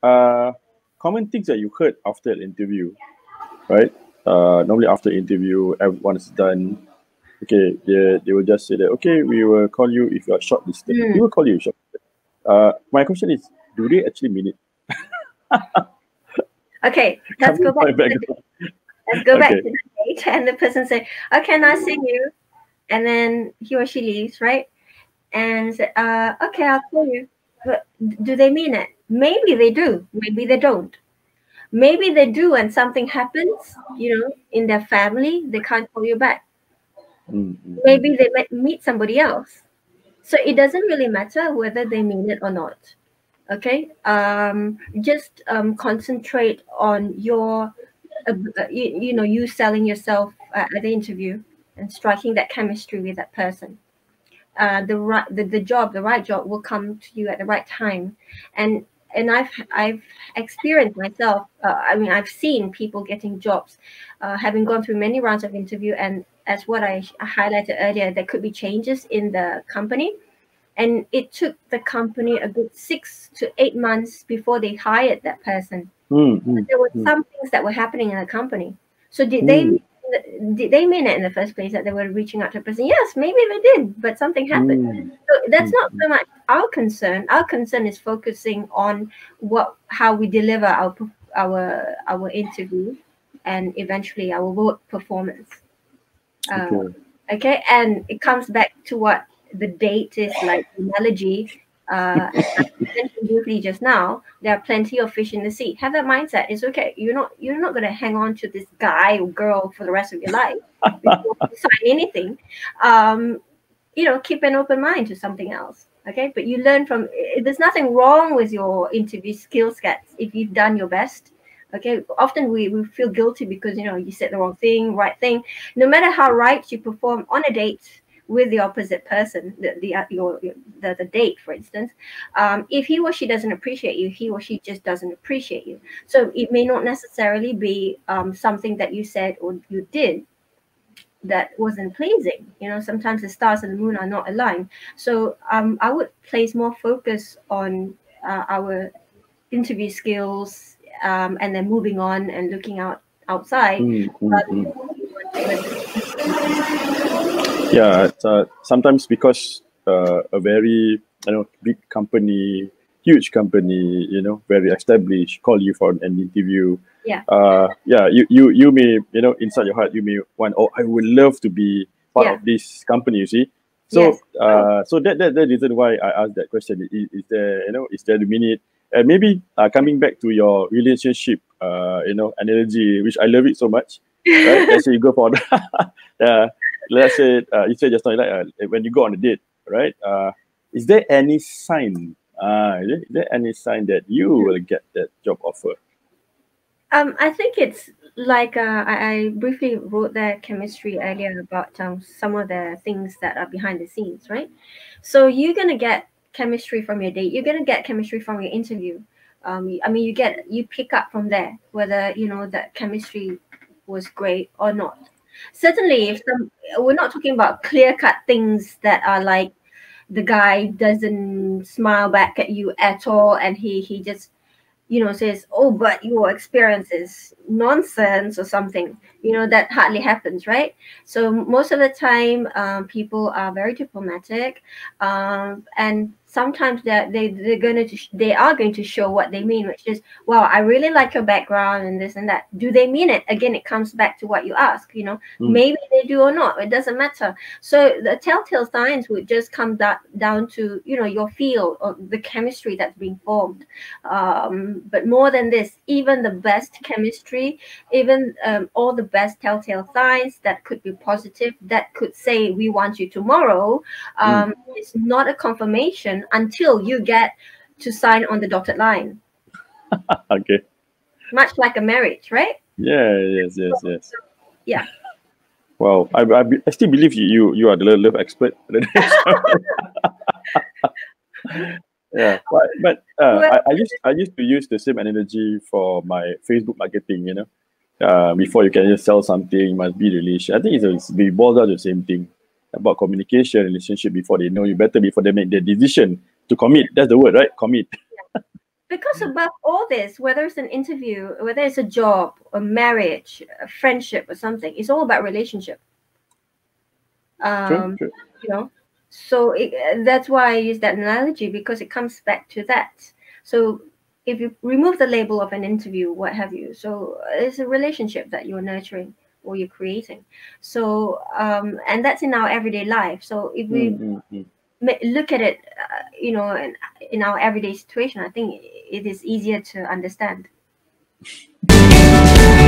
common things that you heard after an interview, right? Normally after interview, everyone's done. Okay, they will just say that, okay, we will call you if you are shortlisted. We will call you shortlisted. My question is, do they actually mean it? Okay, let's go back. Let's go back Okay. to the date, and the person say, "Okay, nice seeing you," and then he or she leaves, right? And say, "Okay, I'll call you." But do they mean it? Maybe they do. Maybe they don't. Maybe they do, and something happens, in their family, they can't call you back. Maybe they might meet somebody else. So it doesn't really matter whether they mean it or not. Okay, just concentrate on your, you selling yourself at the interview and striking that chemistry with that person. The right job will come to you at the right time, and I've experienced myself. I've seen people getting jobs, having gone through many rounds of interview, and as what I highlighted earlier, there could be changes in the company, and it took the company a good 6 to 8 months before they hired that person. But there were some things that were happening in the company. So did they mean it in the first place that they were reaching out to a person? Yes, maybe they did, but something happened. So that's not so much our concern. Our concern is focusing on how we deliver our interview and eventually our work performance. Okay, and it comes back to what the date is like analogy. As I mentioned briefly just now, there are plenty of fish in the sea. Have that mindset. It's okay. You're not gonna hang on to this guy or girl for the rest of your life before you sign anything. Keep an open mind to something else. Okay, but you learn from. There's nothing wrong with your interview skill sets if you've done your best. Okay, often we feel guilty because you said the wrong thing, right thing. No matter how right you perform on a date with the opposite person, the date, for instance, if he or she doesn't appreciate you, he or she just doesn't appreciate you. So it may not necessarily be something that you said or you did that wasn't pleasing. Sometimes the stars and the moon are not aligned. So I would place more focus on our interview skills, and then moving on and looking outside. Yeah, sometimes because a very big company, huge company, very established, call you for an interview. Yeah. You may inside your heart you may want, I would love to be part of this company. You see, so Yes. So that the reason why I asked that question is there the minute. And maybe coming back to your relationship, analogy, which I love it so much, right? Let's say you go for let's say you said just now, like when you go on a date, right? Is there any sign? Is there any sign that you will get that job offer? I think it's like I briefly wrote that chemistry earlier about some of the things that are behind the scenes, right? So you're gonna get chemistry from your date. You're gonna get chemistry from your interview. You pick up from there whether that chemistry was great or not. Certainly, we're not talking about clear-cut things that are like the guy doesn't smile back at you at all, and he just says, "Oh, but your experience is nonsense" or something. That hardly happens, right? So most of the time, people are very diplomatic, and sometimes they are going to show what they mean, which is, "Wow, I really like your background and this and that." Do they mean it? Again, it comes back to what you ask. Maybe they do or not. It doesn't matter. So the telltale signs would just come down to your feel or the chemistry that's being formed. But more than this, even the best chemistry, even all the best telltale signs that could be positive, that could say we want you tomorrow, it's not a confirmation until you get to sign on the dotted line. Okay. Much like a marriage, right? Yes. Yeah. Wow, I still believe you are the love expert. Yeah, but I used to use the same analogy for my Facebook marketing. Before you can just sell something, you must be relation. I think we boils down to the same thing about communication, relationship. Before they know you better, before they make their decision to commit. That's the word, right? Commit. Because above all this, whether it's an interview, whether it's a job, a marriage, a friendship, or something, it's all about relationship. True, true. You know, so that's why I use that analogy, because it comes back to that. So if you remove the label of an interview, what have you, so it's a relationship that you're nurturing or you're creating. So and that's in our everyday life. So if we look at it, you know, in our everyday situation, I think it is easier to understand.